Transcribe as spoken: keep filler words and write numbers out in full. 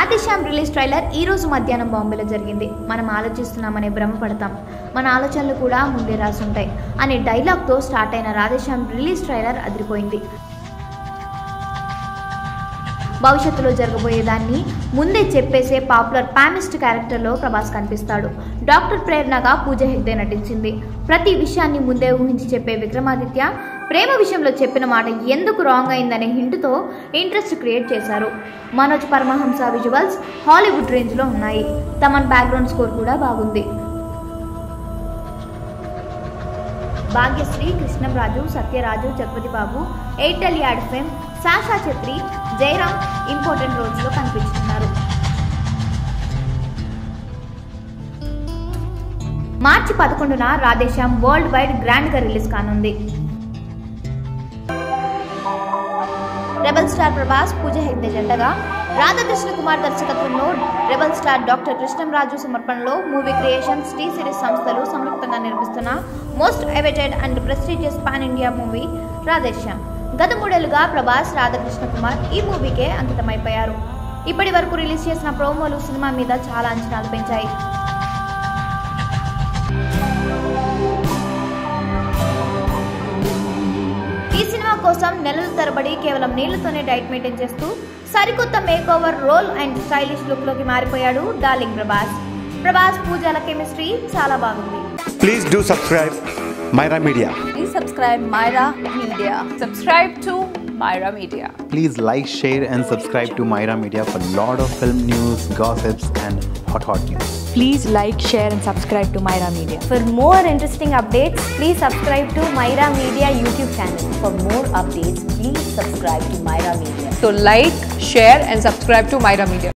Radhe Shyam release trailer ఈ రోజు మధ్యాహ్నం బాంబేలో జరిగింది. మనం ఆలోచిస్తున్నామనే భ్రమపడతాం, మన ఆలోచనలు కూడా ముందే రాసుంటాయి అనే డైలాగ్తో స్టార్ట్ అయిన రాధే శ్యామ్ రిలీజ్ ట్రైలర్ అదిరిపోయింది. భవిష్యత్తులో జరగబోయేదాన్ని ముందే చెప్పేసే పాపులర్ పామిస్ట్ క్యారెక్టర్లో ప్రభాస్ కనిపిస్తాడు. డాక్టర్ ప్రేరణగా పూజ హెగ్డే నటించింది. ప్రతి విషయాన్ని ముందే ఊహించి చెప్పే విక్రమాదిత్య ప్రేమ విషయంలో చెప్పిన మాట ఎందుకు రాంగ్ అయిందనే హింటుతో ఇంట్రెస్ట్ క్రియేట్ చేశారు. మనోజ్ పరమహంస విజువల్స్ హాలీవుడ్ రేంజ్లో ఉన్నాయి. తమన్ బ్యాక్గ్రౌండ్ స్కోర్ కూడా బాగుంది. Bhagyashree, Krishnamraju, Sathyaraj, Jagapathi Babu, Airtel ad fame, Sasha Chettri, Jayaram important roles లో కనిపిస్తున్నారు. మార్చి పదకొండున Radhe Shyam worldwide grand గా రిలీజ్ కానుంది. రెబల్ స్టార్ ప్రభాస్, పూజ హెగ్డే జంటగా రాధా కృష్ణ కుమార్ దర్శకత్వంలో రెబల్ స్టార్ డాక్టర్ కృష్ణంరాజు సమర్పణలో మూవీ క్రియేషన్స్ టీ సిరీస్ సంస్థలు సంయుక్తంగా నిర్మిస్తున్న most awaited and prestigious pan India movie Radhe Shyam. గత మూడేళ్లుగా ప్రభాస్, రాధా కృష్ణ కుమార్ ఈ మూవీకే అంకితమైపోయారు. ఇప్పటి వరకు రిలీజ్ చేసిన ప్రోమోలు సినిమా మీద చాలా అంచనాలు పెంచాయి. ఈ సినిమా కోసం నెలల తరబడి కేవలం నీళ్లతోనే డైట్ మెయింటైన్ చేస్తూ సరికొత్త makeover role and stylish look లోకి మారిపోయాడు డార్లింగ్ ప్రభాస్. ప్రభాస్, పూజల కెమిస్ట్రీ చాలా బాగుంది. Please do subscribe Myra Media. Please subscribe Myra Media. Subscribe to Myra Media. Please like, share and subscribe to Myra Media for lot of film news, gossips and hot hot news. Please like, share and subscribe to Myra Media. For more interesting updates, please subscribe to Myra Media YouTube channel. For more updates, please subscribe to Myra Media. So like, share and subscribe to Myra Media.